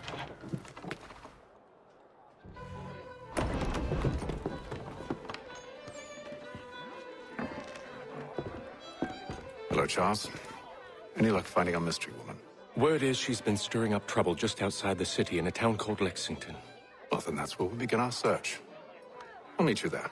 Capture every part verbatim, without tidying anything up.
Hello, Charles. Any luck finding our mystery woman? Word is she's been stirring up trouble just outside the city in a town called Lexington. Well, then that's where we'll begin our search. I'll meet you there.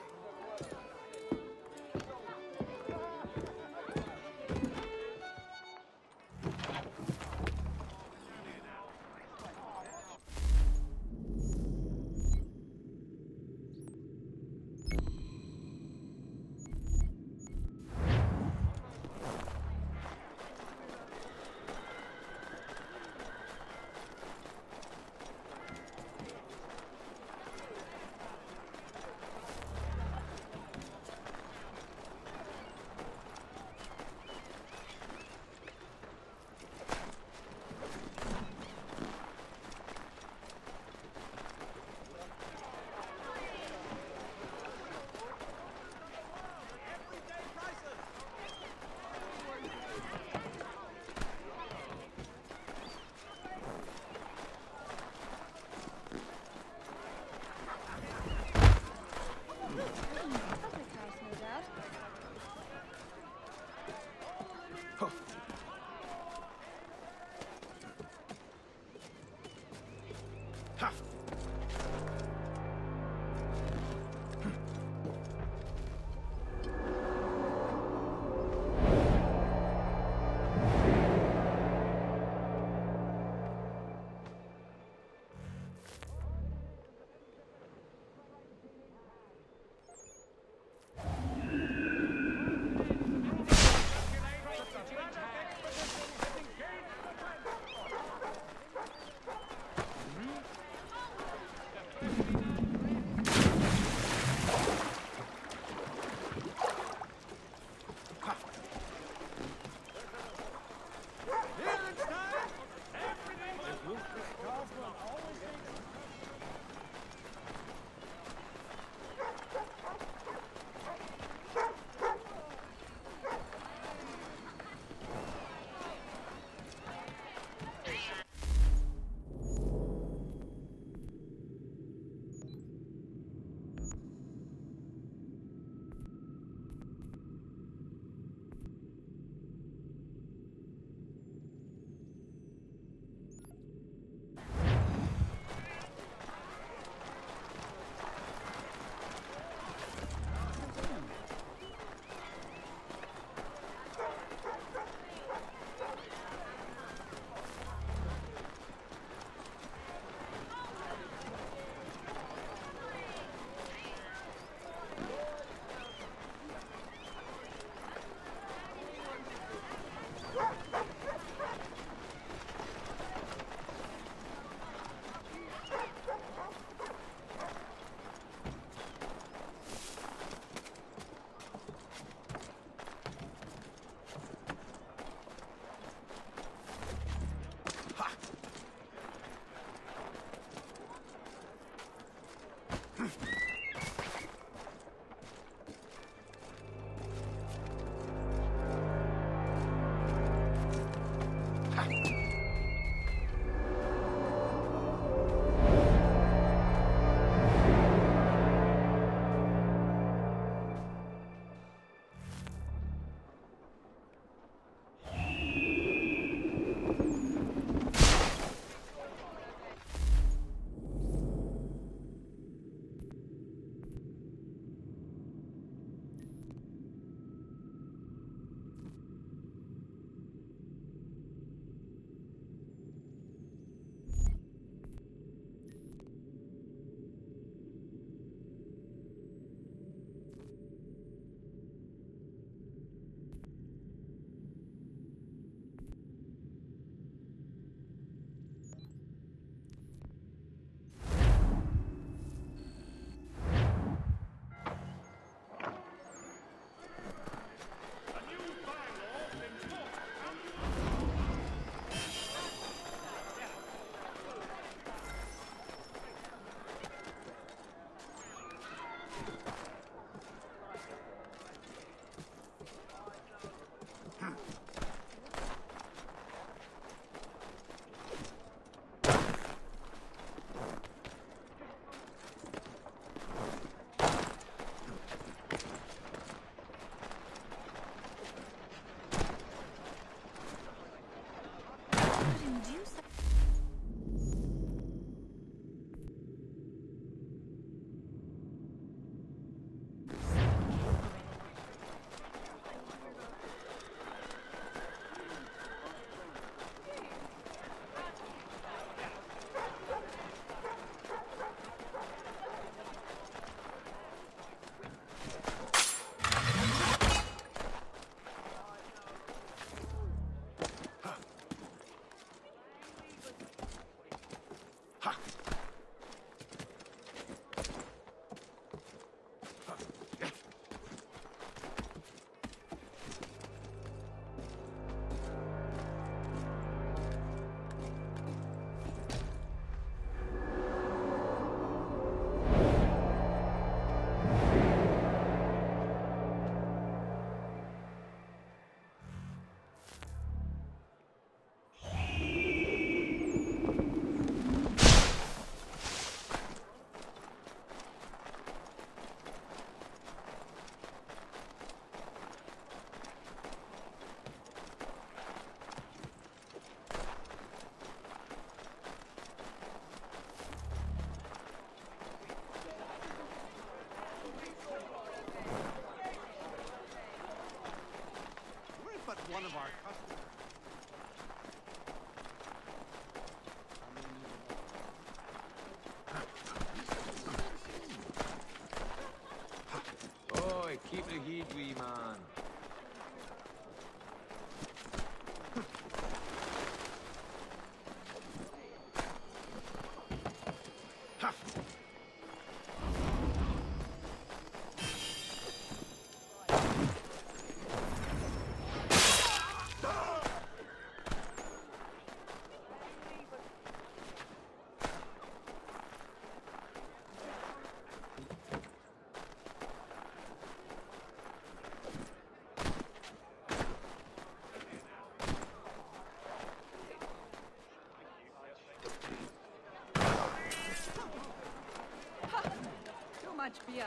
much beer?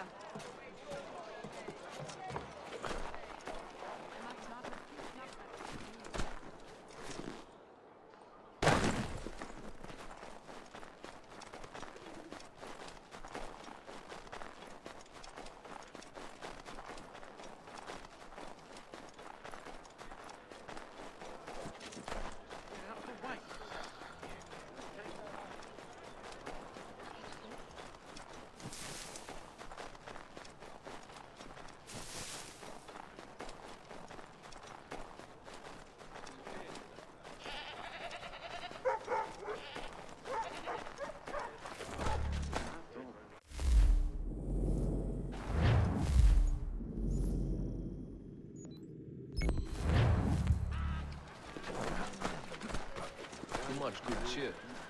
Too much good cheer.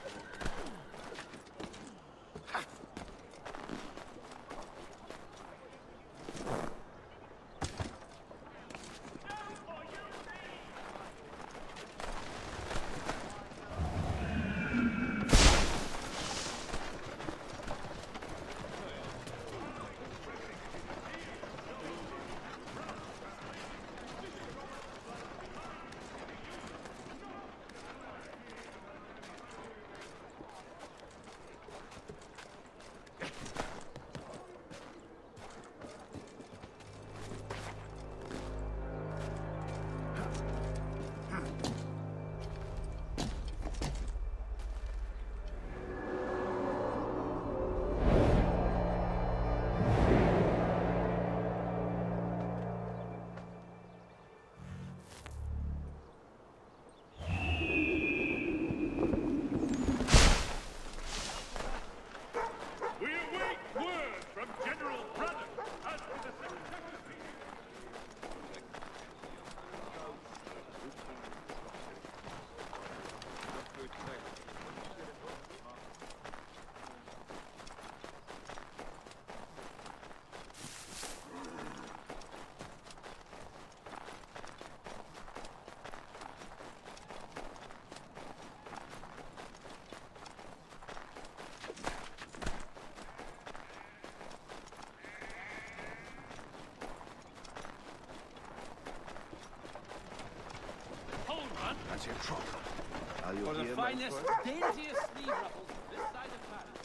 That's your trot. Are you For the here, my finest, friend? daintiest sleeve ruffles this side of Paris.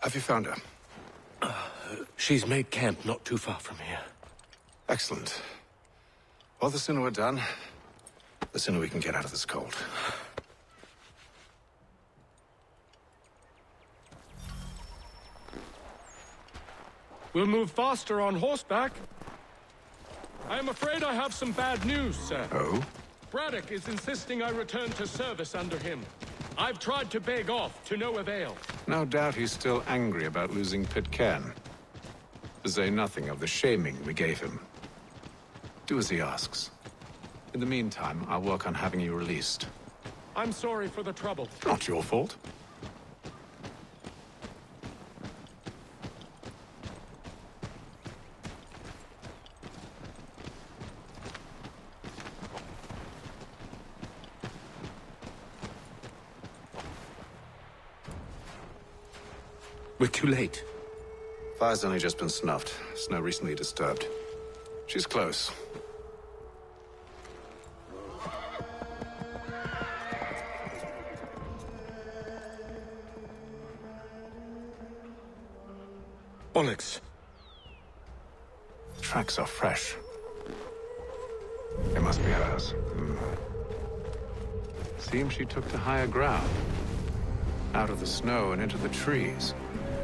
Have you found her? She's made camp not too far from here. Excellent. Well, the sooner we're done, the sooner we can get out of this cold. We'll move faster on horseback. I am afraid I have some bad news, sir. Oh? Braddock is insisting I return to service under him. I've tried to beg off, to no avail. No doubt he's still angry about losing Pitcairn. To say nothing of the shaming we gave him. Do as he asks. In the meantime, I'll work on having you released. I'm sorry for the trouble. Not your fault. We're too late. Fire's only just been snuffed. Snow recently disturbed. She's close. Bollocks. The tracks are fresh. They must be hers. Hmm. Seems she took to higher ground. Out of the snow and into the trees.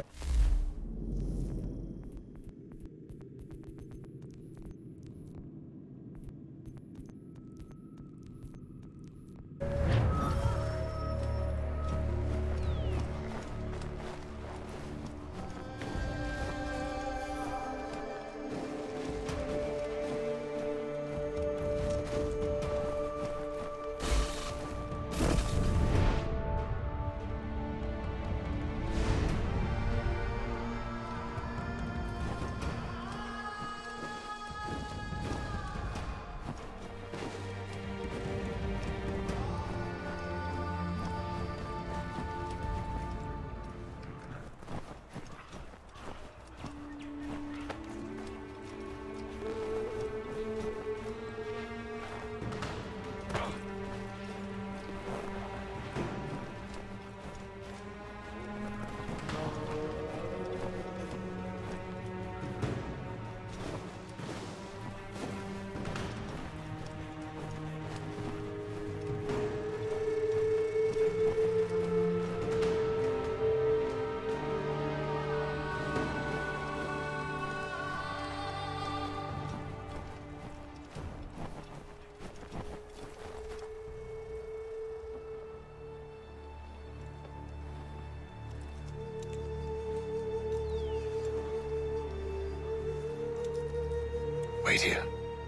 Wait here.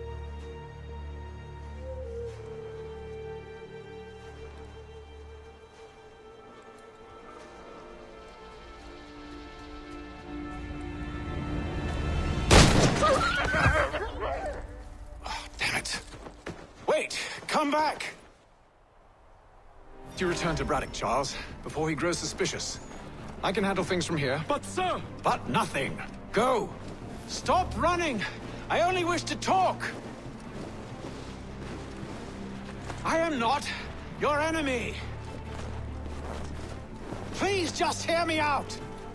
Oh, damn it. Wait! Come back! Do you return to Braddock, Charles, before he grows suspicious. I can handle things from here. But, sir! But nothing. Go! Stop running! I only wish to talk! I am not your enemy! Please just hear me out!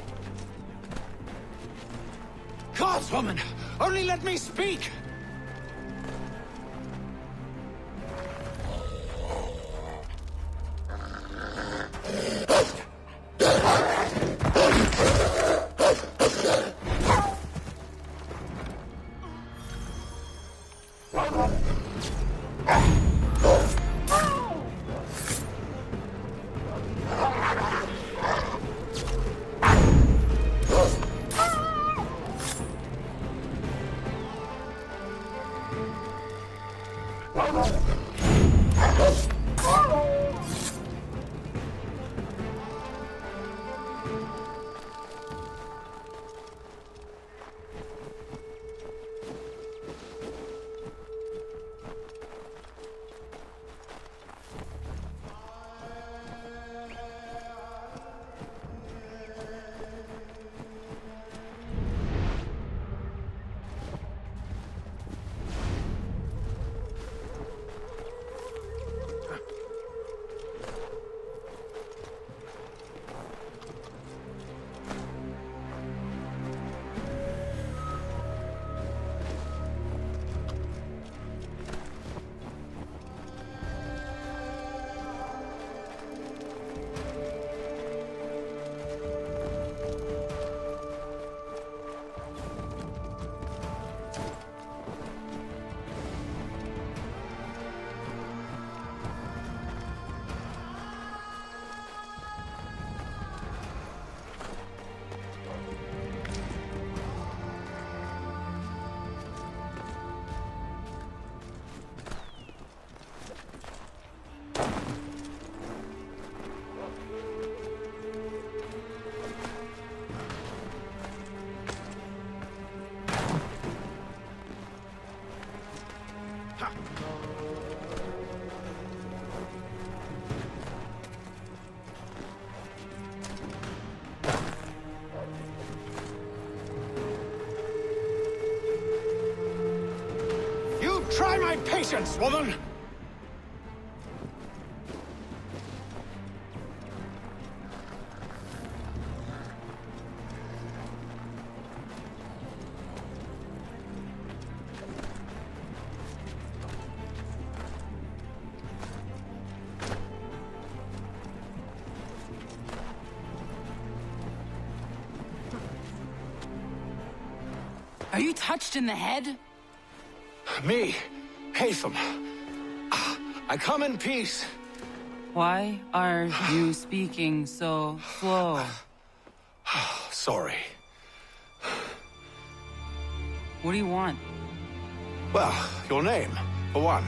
God's woman! Only let me speak! Patience, woman! Are you touched in the head? Me, Haytham. I come in peace. Why are you speaking so slow? Sorry. What do you want? Well, your name, for one.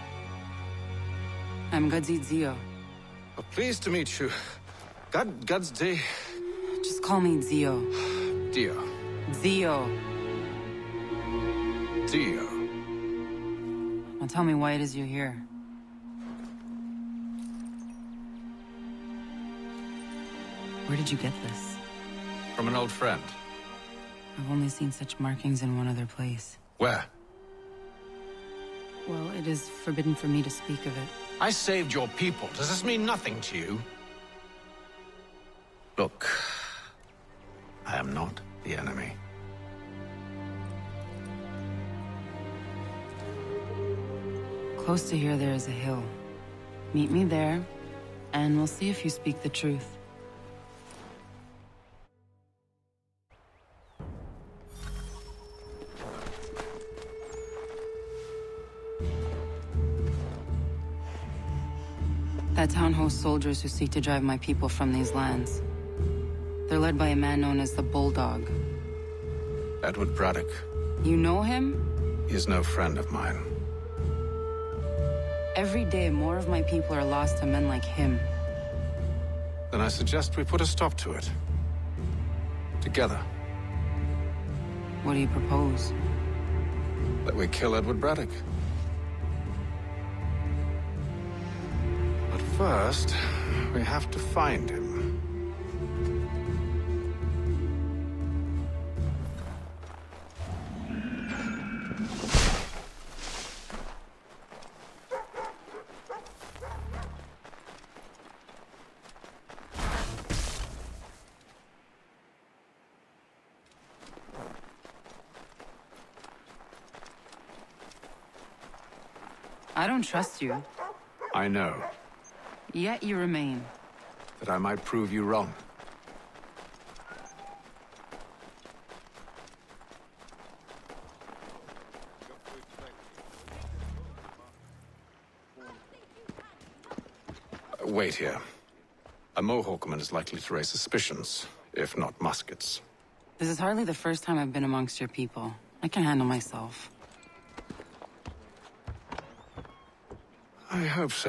I'm Gadzit Zio. Well, pleased to meet you. God, God's day. Just call me Zio. Dio. Zio. Dio. Now tell me why it is you're here. Where did you get this? From an old friend. I've only seen such markings in one other place. Where? Well, it is forbidden for me to speak of it. I saved your people. Does this mean nothing to you? Look, I am not the enemy. Close to here, there is a hill. Meet me there, and we'll see if you speak the truth. That town hosts soldiers who seek to drive my people from these lands. They're led by a man known as the Bulldog. Edward Braddock. You know him? He is no friend of mine. Every day, more of my people are lost to men like him. Then I suggest we put a stop to it. Together. What do you propose? That we kill Edward Braddock. But first, we have to find him. I don't trust you. I know. Yet you remain. That I might prove you wrong. Uh, Wait here. A Mohawkman is likely to raise suspicions, if not muskets. This is hardly the first time I've been amongst your people. I can handle myself. I hope so.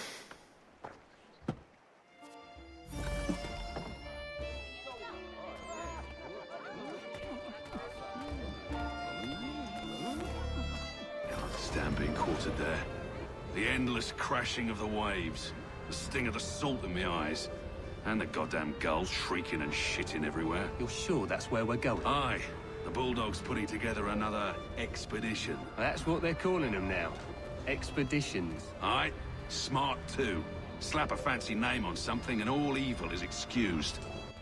Can't stand being quartered there. The endless crashing of the waves, the sting of the salt in my eyes, and the goddamn gulls shrieking and shitting everywhere. You're sure that's where we're going? Aye. The Bulldog's putting together another expedition. That's what they're calling them now. Expeditions. Aye. Smart too. Slap a fancy name on something and all evil is excused.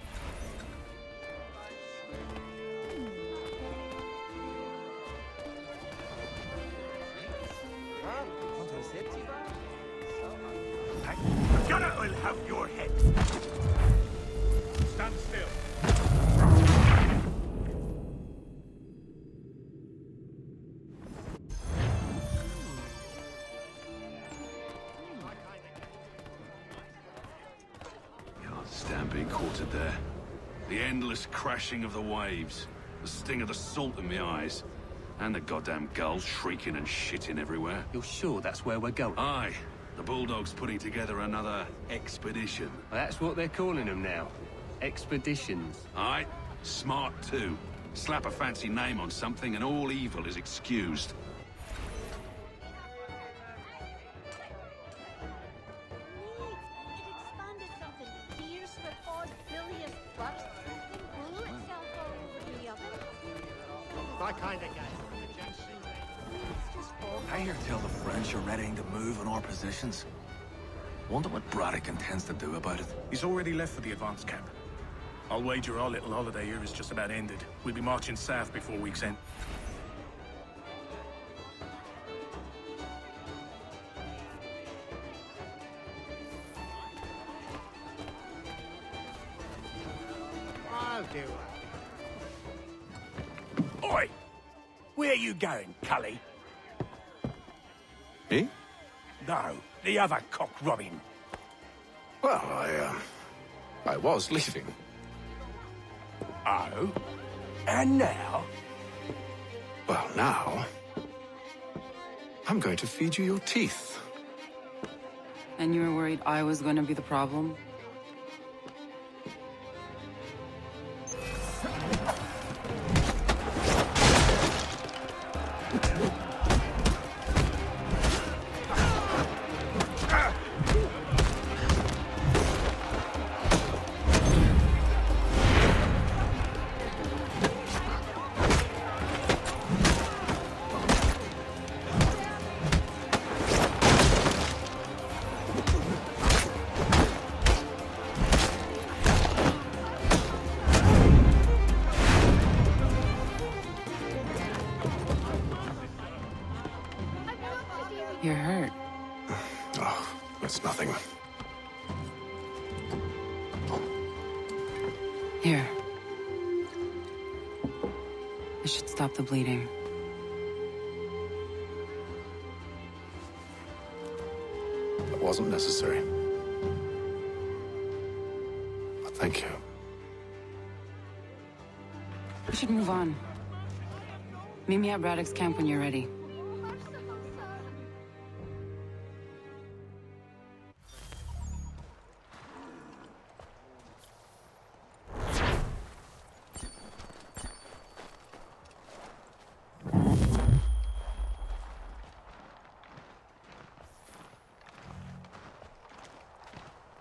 Gunner will have your head. Stand still. Can't stand being quartered there. The endless crashing of the waves, the sting of the salt in my eyes, and the goddamn gulls shrieking and shitting everywhere. You're sure that's where we're going? Aye. The Bulldog's putting together another expedition. That's what they're calling them now. Expeditions. Aye. Smart too. Slap a fancy name on something and all evil is excused. My kind of guy. I hear tell the French are readying to move on our positions. Wonder what Braddock intends to do about it. He's already left for the advance camp. I'll wager our little holiday here is just about ended. We'll be marching south before week's end. I'll do it. Oi! Where are you going, Cully? Me? No, the other cock Robin. Well, I, um... I was leaving. Oh? And now? Well, now... I'm going to feed you your teeth. And you were worried I was going to be the problem? You're hurt. Oh, it's nothing. Here. This should stop the bleeding. It wasn't necessary. But thank you. We should move on. Meet me at Braddock's camp when you're ready.